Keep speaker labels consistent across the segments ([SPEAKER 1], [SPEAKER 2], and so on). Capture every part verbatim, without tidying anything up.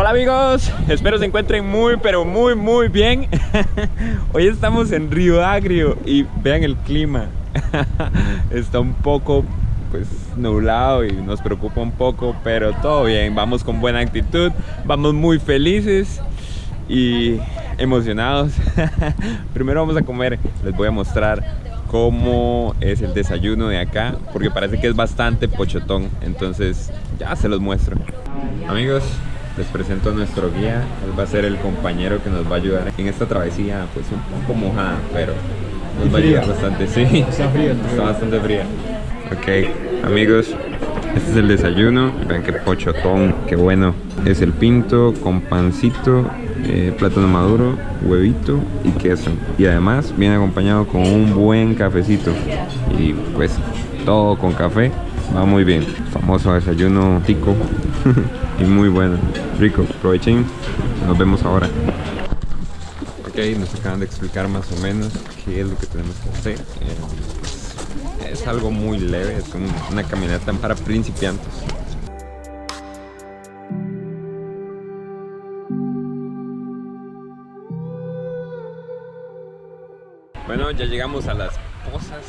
[SPEAKER 1] Hola amigos, espero se encuentren muy pero muy muy bien. Hoy estamos en Río Agrio y vean el clima. Está un poco pues nublado y nos preocupa un poco, pero todo bien, vamos con buena actitud, vamos muy felices y emocionados. Primero vamos a comer, les voy a mostrar cómo es el desayuno de acá, porque parece que es bastante pochotón, entonces ya se los muestro. Amigos, les presento a nuestro guía. Él va a ser el compañero que nos va a ayudar en esta travesía, pues un poco mojada, pero nos va a ayudar bastante. Sí, está fría, está bastante fría. Ok, amigos, este es el desayuno. Vean qué pochotón, qué bueno. Es el pinto con pancito, eh, plátano maduro, huevito y queso. Y además viene acompañado con un buen cafecito. Y pues todo con café va muy bien. Famoso desayuno tico. Y muy bueno, rico, aprovechen, nos vemos ahora. Ok, nos acaban de explicar más o menos qué es lo que tenemos que hacer. Eh, es algo muy leve, es como una caminata para principiantes. Bueno, ya llegamos a las pozas.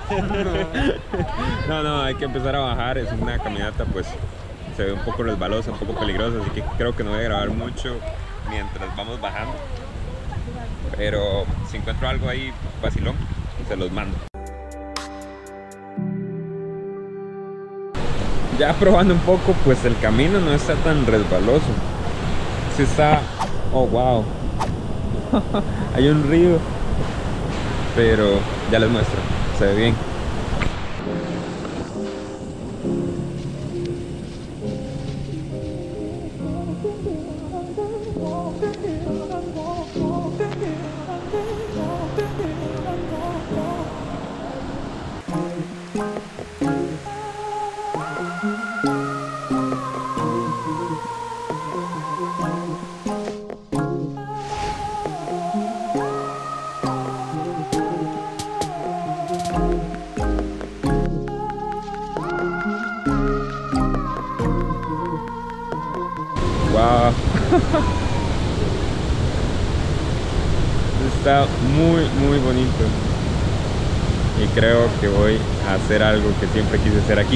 [SPEAKER 1] No, no, hay que empezar a bajar, es una caminata pues se ve un poco resbalosa, un poco peligrosa, así que creo que no voy a grabar mucho mientras vamos bajando, pero si encuentro algo ahí vacilón, se los mando. Ya probando un poco, pues el camino no está tan resbaloso, sí está, oh wow, hay un río, pero ya les muestro, se ve bien. Wow. Está muy muy bonito y creo que voy a hacer algo que siempre quise hacer aquí.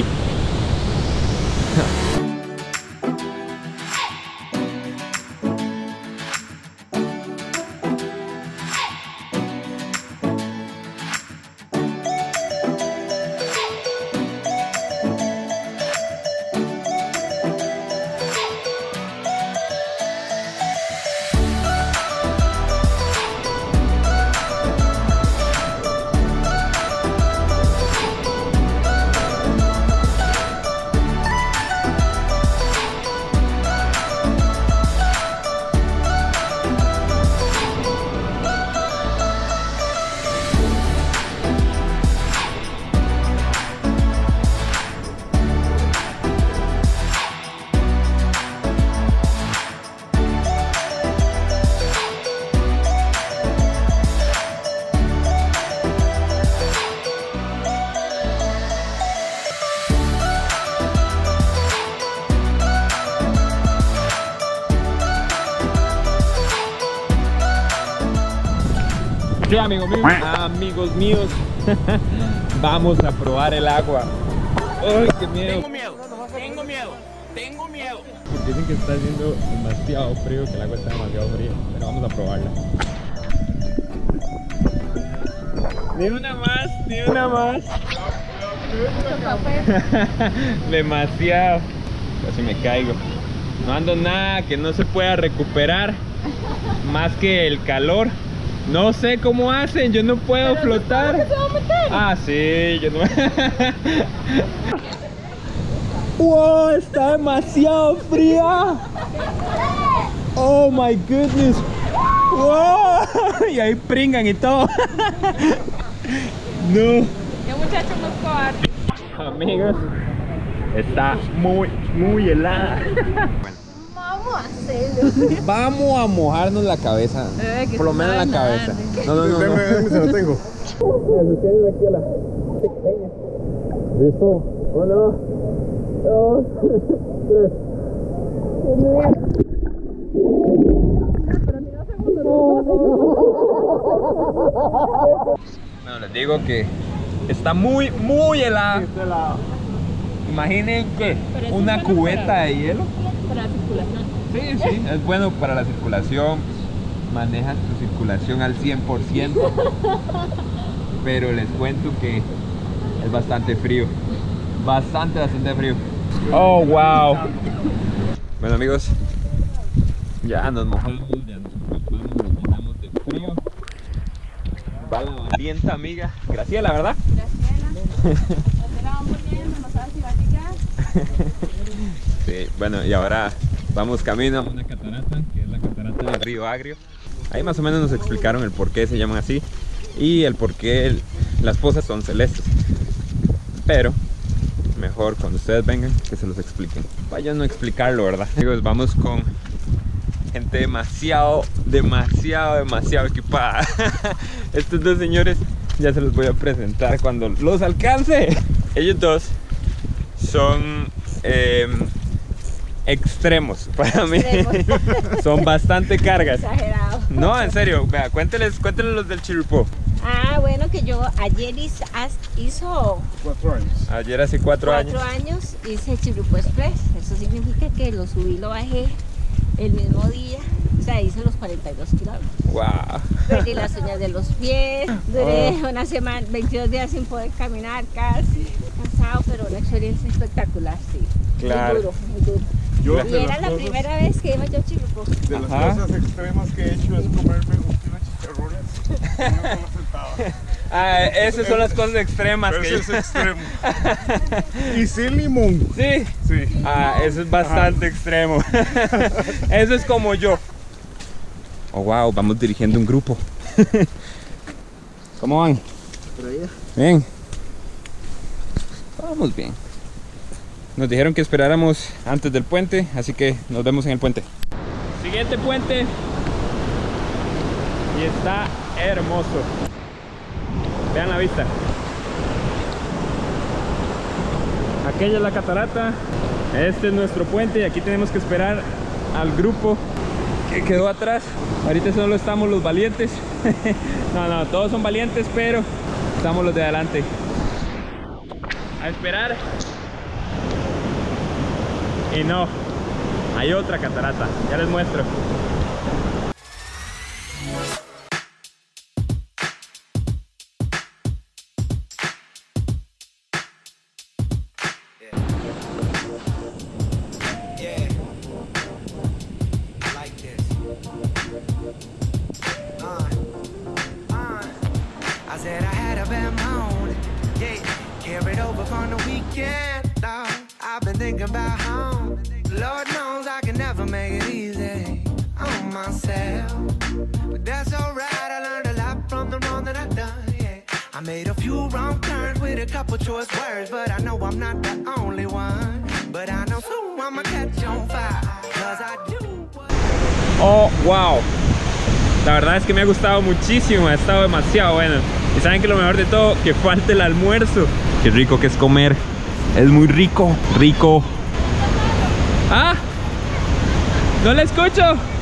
[SPEAKER 1] Sí, amigos míos, amigos míos, vamos a probar el agua. ¡Ay, qué miedo! Tengo miedo, tengo miedo, tengo miedo. Porque dicen que está haciendo demasiado frío, que el agua está demasiado fría, pero vamos a probarla. Ni una más, ni una más. Demasiado. Casi me caigo. No ando nada que no se pueda recuperar más que el calor. No sé cómo hacen, yo no puedo flotar. ¿Se va a meter? Ah, sí, yo no. ¡Wow! Está demasiado fría. Oh my goodness. ¡Wow! Y ahí pringan y todo. No.
[SPEAKER 2] El muchacho no es cobarde.
[SPEAKER 1] Amigos, está muy, muy helada. Bueno.
[SPEAKER 2] Vamos a hacerlo.
[SPEAKER 1] Vamos a mojarnos la cabeza.
[SPEAKER 2] Eh,
[SPEAKER 1] por lo menos la cabeza. No, no, no.
[SPEAKER 3] Déjame, déjame, se lo tengo.
[SPEAKER 1] Aquí a la pequeña. ¿Listo? Uno, dos, tres. Bueno, les digo que está muy, muy helada. Imaginen que una cubeta de hielo.
[SPEAKER 2] Para la circulación.
[SPEAKER 1] Sí, sí, es bueno para la circulación. Manejas tu circulación al cien por ciento. Pero les cuento que es bastante frío. Bastante, bastante frío. Oh, wow. Bueno, amigos, ya nos mojamos, ya nos preocupamos, nos llenamos de frío. Va la valiente amiga Graciela, ¿verdad?
[SPEAKER 2] Graciela. La vamos viendo, no sabes si va a llegar.
[SPEAKER 1] Sí, bueno, y ahora vamos camino a una catarata, que es la catarata del río Agrio. Ahí más o menos nos explicaron el por qué se llaman así y el por qué el, las pozas son celestes. Pero mejor cuando ustedes vengan que se los expliquen. Vayan a explicarlo, ¿verdad? Amigos, vamos con gente demasiado, demasiado, demasiado equipada. Estos dos señores ya se los voy a presentar cuando los alcance. Ellos dos son eh, extremos para mí. Extremos. Son bastante cargas.
[SPEAKER 2] Exagerado.
[SPEAKER 1] No, en serio, vea, cuénteles, cuénteles los del Chirripó.
[SPEAKER 3] Ah, bueno, que yo ayer hizo, hizo
[SPEAKER 4] Cuatro años.
[SPEAKER 1] Ayer hace cuatro,
[SPEAKER 3] cuatro
[SPEAKER 1] años.
[SPEAKER 3] años hice Chirripó Express. Eso significa que lo subí y lo bajé el mismo día. O sea, hice los cuarenta y dos kilómetros.
[SPEAKER 1] Wow.
[SPEAKER 3] Perdí las uñas de los pies. Duré oh. una semana, veintidós días sin poder caminar casi. Cansado, pero una experiencia espectacular, sí.
[SPEAKER 1] Claro.
[SPEAKER 3] Muy duro, muy duro.
[SPEAKER 4] Yo,
[SPEAKER 3] Y era la
[SPEAKER 4] cosas,
[SPEAKER 3] primera vez que iba yo a Chirripó.
[SPEAKER 4] De las
[SPEAKER 1] Ajá.
[SPEAKER 4] cosas extremas que he hecho es comerme un kilo de chicharrones en una sola sentada.
[SPEAKER 1] Ah, esas son las cosas extremas.
[SPEAKER 4] Pero
[SPEAKER 1] que
[SPEAKER 4] ese es extremo. Y sin limón.
[SPEAKER 1] Sí.
[SPEAKER 4] Sí.
[SPEAKER 1] Ah, eso es bastante Ajá. extremo. Eso es como yo. Oh, wow, vamos dirigiendo un grupo. ¿Cómo van?
[SPEAKER 4] Por allá.
[SPEAKER 1] Bien. Vamos bien. Nos dijeron que esperáramos antes del puente, así que nos vemos en el puente. Siguiente puente. Y está hermoso. Vean la vista. Aquella es la catarata. Este es nuestro puente y aquí tenemos que esperar al grupo que quedó atrás. Ahorita solo estamos los valientes. No, no, todos son valientes, pero estamos los de adelante. A esperar. Y no, hay otra catarata, ya les muestro.
[SPEAKER 5] Lord knows I can never make it easy on myself, but that's alright. I learned a lot from the wrong that I've done. Yeah, I made a few wrong turns with a couple choice words, but I know I'm not the only one. But I know soon I'ma catch on fire, 'cause I do.
[SPEAKER 1] Oh, wow. La verdad es que me ha gustado muchísimo, ha estado demasiado bueno. Y saben que lo mejor de todo, que falta el almuerzo. Qué rico que es comer. Es muy rico, rico. ¡Ah! ¡No la escucho!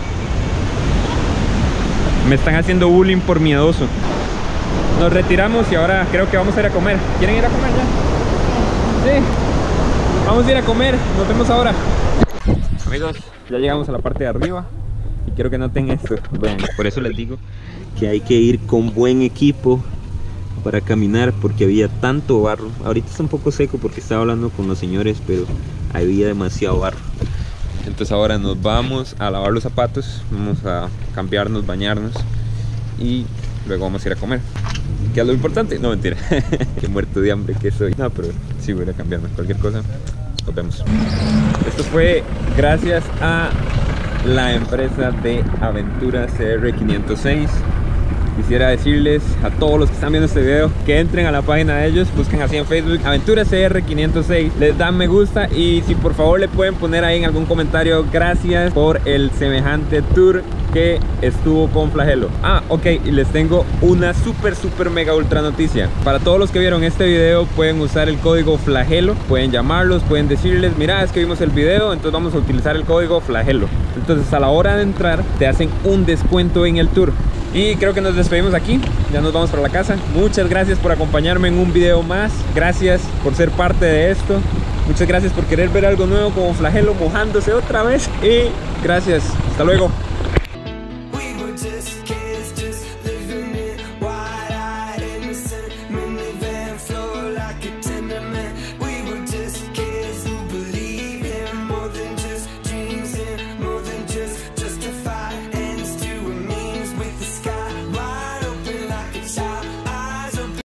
[SPEAKER 1] Me están haciendo bullying por miedoso. Nos retiramos y ahora creo que vamos a ir a comer. ¿Quieren ir a comer ya? Sí. Vamos a ir a comer. Nos vemos ahora. Amigos, ya llegamos a la parte de arriba. Y quiero que noten esto. Bueno, por eso les digo que hay que ir con buen equipo para caminar, porque había tanto barro. Ahorita está un poco seco porque estaba hablando con los señores, pero había demasiado barro. Entonces ahora nos vamos a lavar los zapatos, vamos a cambiarnos, bañarnos y luego vamos a ir a comer, que es lo importante. No, mentira. Qué muerto de hambre que soy. No, pero sí voy a ir a cambiarme. Cualquier cosa, nos vemos. Esto fue gracias a la empresa de Aventura C R quinientos seis. Quisiera decirles a todos los que están viendo este video que entren a la página de ellos, busquen así en Facebook Aventura C R quinientos seis, les dan me gusta y si por favor le pueden poner ahí en algún comentario gracias por el semejante tour que estuvo con Flagelo. Ah, ok, y les tengo una súper, súper, mega, ultra noticia. Para todos los que vieron este video, pueden usar el código Flagelo. Pueden llamarlos, pueden decirles, mira, es que vimos el video, entonces vamos a utilizar el código Flagelo. Entonces a la hora de entrar, te hacen un descuento en el tour. Y creo que nos despedimos aquí, ya nos vamos para la casa. Muchas gracias por acompañarme en un video más. Gracias por ser parte de esto. Muchas gracias por querer ver algo nuevo como Flagelo mojándose otra vez. Y gracias, hasta luego.